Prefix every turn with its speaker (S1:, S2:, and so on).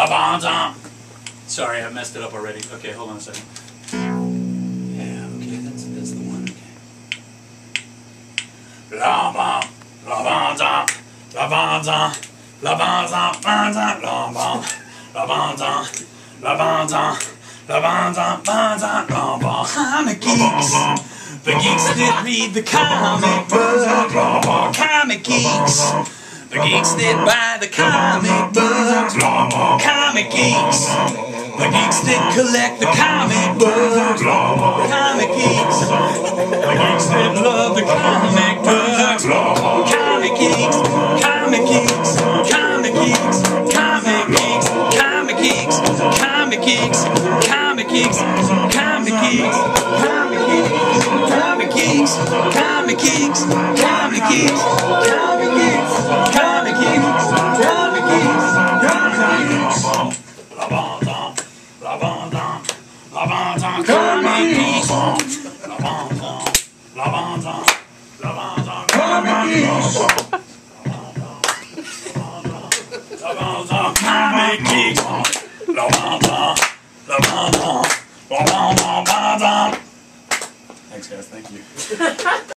S1: Sorry, I messed it up already. Okay, hold on a second. Yeah, okay, that's the one. Comic Geeks. The geeks that read the comic book. Comic Geeks. The geeks that buy the comic books. Comic Geeks. The geeks that collect the comic books. Comic Geeks. The geeks that love the comic books. Comic Geeks. Comic Geeks. Comic Geeks. Comic Geeks. Comic Geeks. Comic Geeks. Comic Geeks. Comic Geeks. Comic Geeks. Comic Geeks. Comic Geeks. Comic Geeks. Comic Geeks. Comic Geeks. Comic Geeks. Comic Geeks. Comic Geeks. Thanks, guys. Thank you.